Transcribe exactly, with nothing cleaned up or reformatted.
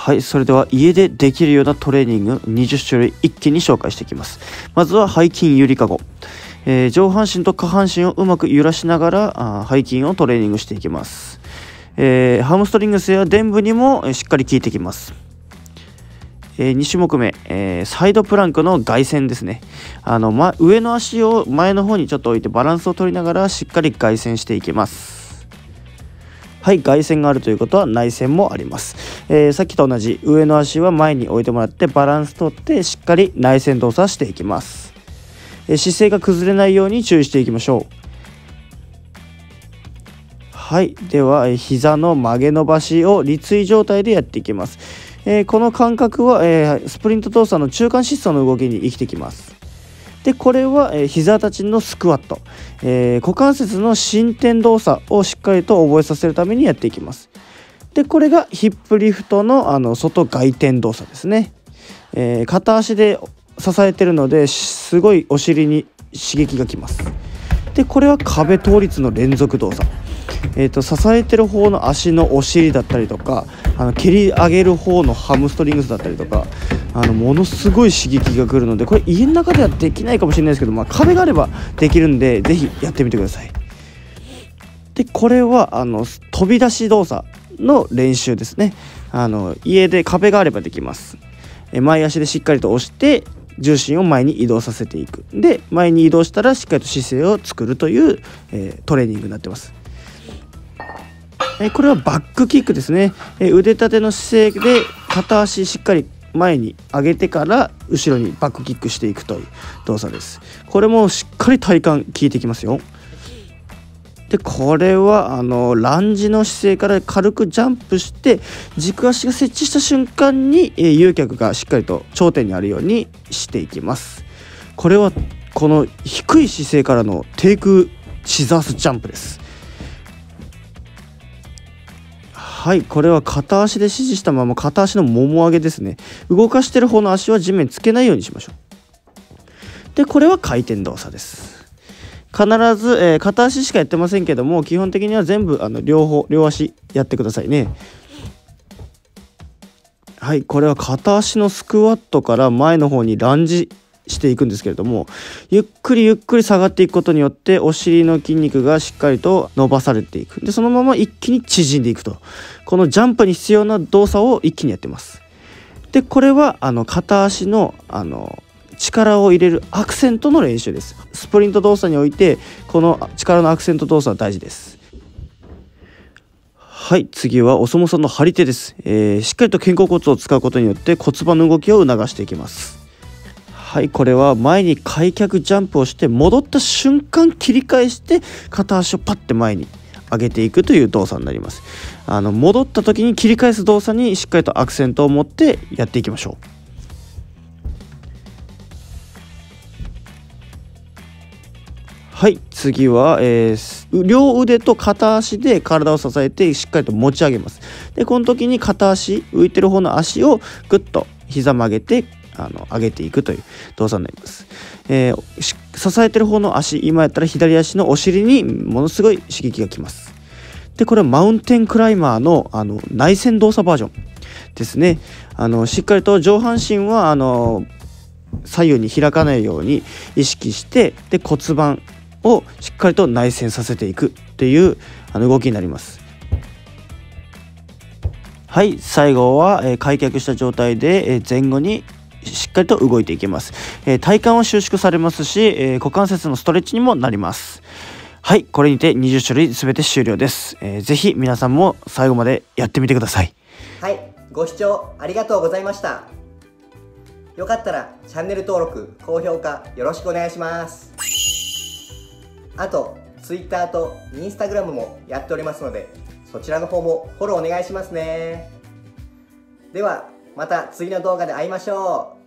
はい、それでは家でできるようなトレーニングにじゅっしゅるい一気に紹介していきます。まずは背筋ゆりかご、えー、上半身と下半身をうまく揺らしながらあ背筋をトレーニングしていきます。えー、ハムストリングスや臀部にもしっかり効いてきます。えー、に種目目、えー、サイドプランクの外旋ですね。あの、ま、上の足を前の方にちょっと置いてバランスを取りながらしっかり外旋していきます。はい、外旋があるということは内旋もあります。えー、さっきと同じ上の足は前に置いてもらってバランス取ってしっかり内旋動作していきます。えー、姿勢が崩れないように注意していきましょう。はい、では膝の曲げ伸ばしを立位状態でやっていきます。えー、この感覚は、えー、スプリント動作の中間疾走の動きに生きてきます。でこれは、えー、膝立ちのスクワット、えー、股関節の伸展動作をしっかりと覚えさせるためにやっていきます。でこれがヒップリフトの、あの外外転動作ですね。えー、片足で支えてるのですごいお尻に刺激がきます。でこれは壁倒立の連続動作、えー、と支えてる方の足のお尻だったりとか、あの蹴り上げる方のハムストリングスだったりとか、あのものすごい刺激が来るので、これ家の中ではできないかもしれないですけど、まあ、壁があればできるんでぜひやってみてください。でこれはあの飛び出し動作の練習ですね。あの家で壁があればできます。え前足でしっかりと押して重心を前に移動させていく。で前に移動したらしっかりと姿勢を作るという、えー、トレーニングになってます。えこれはバックキックですね。え腕立ての姿勢で片足しっかり前に上げてから後ろにバックキックしていくという動作です。これもしっかり体幹効いてきますよ。でこれはあのランジの姿勢から軽くジャンプして軸足が接地した瞬間に、え有脚がしっかりと頂点にあるようにしていきます。これはこの低い姿勢からのテイクシザースジャンプです。はい、これは片足で支持したまま片足のもも上げですね。動かしてる方の足は地面つけないようにしましょう。でこれは回転動作です。必ず、えー、片足しかやってませんけども、基本的には全部あの両方両足やってくださいね。はい、これは片足のスクワットから前の方にランジしていくんですけれども、ゆっくりゆっくり下がっていくことによってお尻の筋肉がしっかりと伸ばされていく。でそのまま一気に縮んでいくと、このジャンプに必要な動作を一気にやってます。でこれはあの片足のあの力を入れるアクセントの練習です。スプリント動作においてこの力のアクセント動作は大事です。はい、次はお相撲さんの張り手です。えー、しっかりと肩甲骨を使うことによって骨盤の動きを促していきます。はい、これは前に開脚ジャンプをして戻った瞬間切り返して片足をパッて前に上げていくという動作になります。あの戻った時に切り返す動作にしっかりとアクセントを持ってやっていきましょう。はい、次は、えー、両腕と片足で体を支えてしっかりと持ち上げます。でこの時に片足浮いてる方の足をグッと膝曲げてあの上げていくという動作になります。えー、支えてる方の足、今やったら左足のお尻にものすごい刺激がきます。でこれはマウンテンクライマーの、あの内旋動作バージョンですね。あのしっかりと上半身はあの左右に開かないように意識して、で骨盤をしっかりと内旋させていくっていうあの動きになります。はい、最後は、えー、開脚した状態で、えー、前後にしっかりと動いていきます。えー、体幹は収縮されますし、えー、股関節のストレッチにもなります。はい、これにてにじゅっしゅるい全て終了です。えー、ぜひ皆さんも最後までやってみてください。 はい、ご視聴ありがとうございました。よかったらチャンネル登録、高評価よろしくお願いします。あと Twitter と Instagram もやっておりますので、そちらの方もフォローお願いしますね。ではまた次の動画で会いましょう。